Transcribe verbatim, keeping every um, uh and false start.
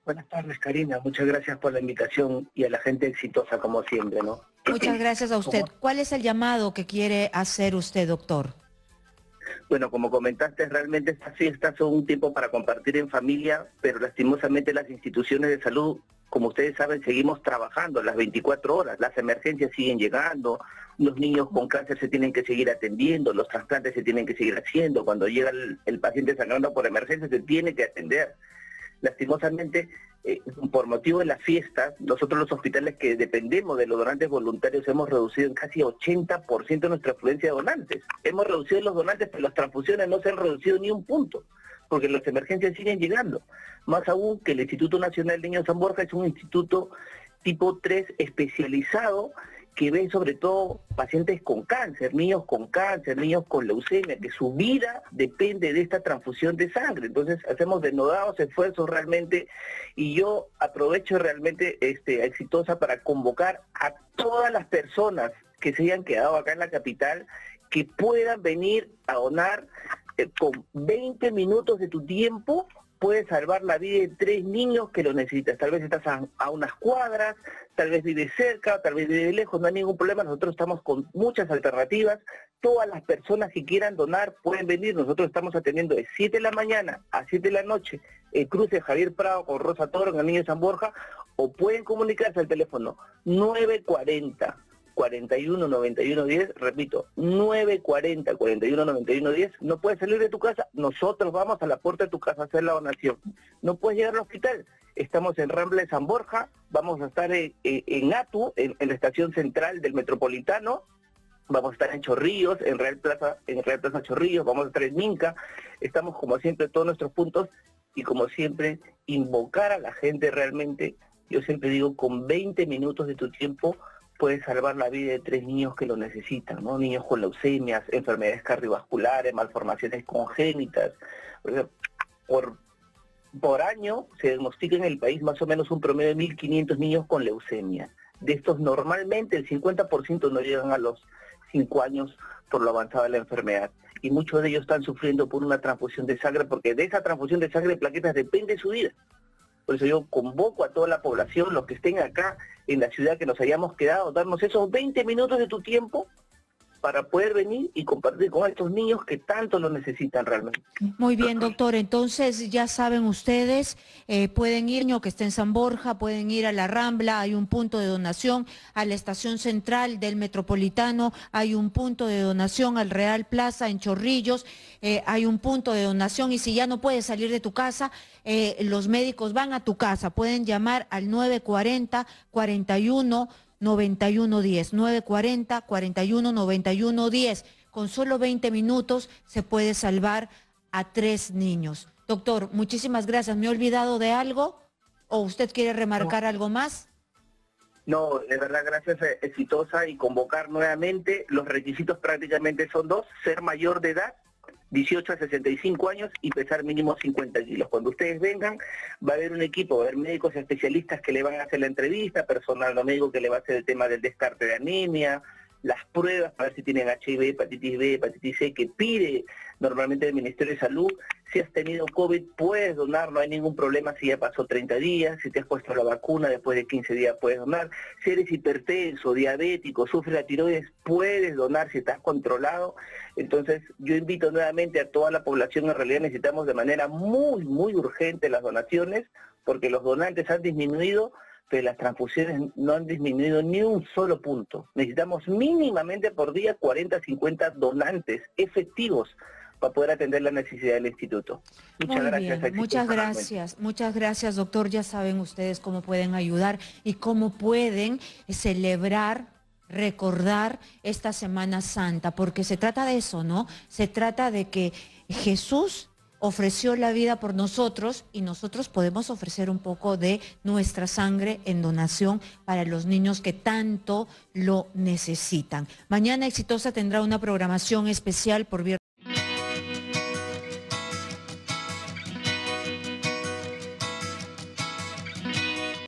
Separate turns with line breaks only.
Buenas tardes, Karina. Muchas gracias por la invitación y a la gente exitosa, como siempre, ¿no?
Muchas gracias a usted.
Como,
¿Cuál es el llamado que quiere hacer usted, doctor?
bueno, como comentaste, realmente estas fiestas son un tiempo para compartir en familia, pero lastimosamente las instituciones de salud, como ustedes saben, seguimos trabajando las veinticuatro horas. Las emergencias siguen llegando, los niños con cáncer se tienen que seguir atendiendo, los trasplantes se tienen que seguir haciendo. Cuando llega el, el paciente sangrando por emergencia, se tiene que atender. Lastimosamente, eh, por motivo de las fiestas, nosotros los hospitales que dependemos de los donantes voluntarios hemos reducido en casi ochenta por ciento nuestra afluencia de donantes. Hemos reducido los donantes, pero las transfusiones no se han reducido ni un punto, porque las emergencias siguen llegando. Más aún que el Instituto Nacional de Niños San Borja es un instituto tipo tres especializado que ve sobre todo pacientes con cáncer, niños con cáncer, niños con leucemia, que su vida depende de esta transfusión de sangre. Entonces hacemos denodados esfuerzos realmente, y yo aprovecho realmente este, exitosa para convocar a todas las personas que se hayan quedado acá en la capital, que puedan venir a donar eh, con veinte minutos de tu tiempo. Puedes salvar la vida de tres niños que lo necesitas. Tal vez estás a, a unas cuadras, tal vez vives cerca, tal vez vives lejos, no hay ningún problema. Nosotros estamos con muchas alternativas. Todas las personas que quieran donar pueden venir. Nosotros estamos atendiendo de siete de la mañana a siete de la noche el cruce Javier Prado con Rosa Toro en el Niño de San Borja, o pueden comunicarse al teléfono nueve cuarenta, cuarenta y uno, noventa y uno, diez, repito, nueve cuarenta, cuarenta y uno, noventa y uno, diez. No puedes salir de tu casa, nosotros vamos a la puerta de tu casa a hacer la donación. No puedes llegar al hospital, estamos en Rambla de San Borja, vamos a estar en, en, en Atu, en, en la estación central del Metropolitano, vamos a estar en Chorrillos, en Real Plaza, en Real Plaza Chorrillos, vamos a estar en Minca. Estamos como siempre en todos nuestros puntos, y como siempre, invocar a la gente realmente. Yo siempre digo, con veinte minutos de tu tiempo, puede salvar la vida de tres niños que lo necesitan, ¿no? Niños con leucemias, enfermedades cardiovasculares, malformaciones congénitas. O sea, por, por año se diagnostica en el país más o menos un promedio de mil quinientos niños con leucemia. De estos, normalmente el cincuenta por ciento no llegan a los cinco años por lo avanzada de la enfermedad. Y muchos de ellos están sufriendo por una transfusión de sangre, porque de esa transfusión de sangre de plaquetas depende su vida. Por eso yo convoco a toda la población, los que estén acá en la ciudad que nos hayamos quedado, darnos esos veinte minutos de tu tiempo para poder venir y compartir con estos niños que tanto lo necesitan realmente.
Muy bien, doctor. Entonces, ya saben ustedes, eh, pueden ir, que esté en San Borja, pueden ir a la Rambla, hay un punto de donación, a la estación central del Metropolitano, hay un punto de donación, al Real Plaza en Chorrillos, eh, hay un punto de donación, y si ya no puedes salir de tu casa, eh, los médicos van a tu casa, pueden llamar al nueve cuarenta, cuarenta y uno, noventa y uno diez, nueve cuarenta, cuarenta y uno, noventa y uno diez. Con solo veinte minutos se puede salvar a tres niños. Doctor, muchísimas gracias. ¿Me he olvidado de algo? ¿O usted quiere remarcar
No,
algo más?
no, de verdad, gracias, eh, exitosa, y convocar nuevamente. Los requisitos prácticamente son dos: ser mayor de edad, dieciocho a sesenta y cinco años, y pesar mínimo cincuenta kilos. Cuando ustedes vengan, va a haber un equipo, va a haber médicos especialistas que le van a hacer la entrevista, personal no médico que le va a hacer el tema del descarte de anemia, las pruebas para ver si tienen H I V, hepatitis B, hepatitis C, que pide normalmente el Ministerio de Salud. Si has tenido COVID, puedes donar, no hay ningún problema si ya pasó treinta días, si te has puesto la vacuna, después de quince días puedes donar. Si eres hipertenso, diabético, sufres la tiroides, puedes donar si estás controlado. Entonces, yo invito nuevamente a toda la población. En realidad necesitamos de manera muy, muy urgente las donaciones, porque los donantes han disminuido, pero las transfusiones no han disminuido ni un solo punto. Necesitamos mínimamente por día cuarenta, cincuenta donantes efectivos para poder atender la necesidad del instituto. Muchas
Muy
gracias.
bien, muchas gracias, muchas gracias, doctor. Ya saben ustedes cómo pueden ayudar y cómo pueden celebrar, recordar esta Semana Santa, porque se trata de eso, ¿no? Se trata de que Jesús ofreció la vida por nosotros, y nosotros podemos ofrecer un poco de nuestra sangre en donación para los niños que tanto lo necesitan. Mañana Exitosa tendrá una programación especial por viernes.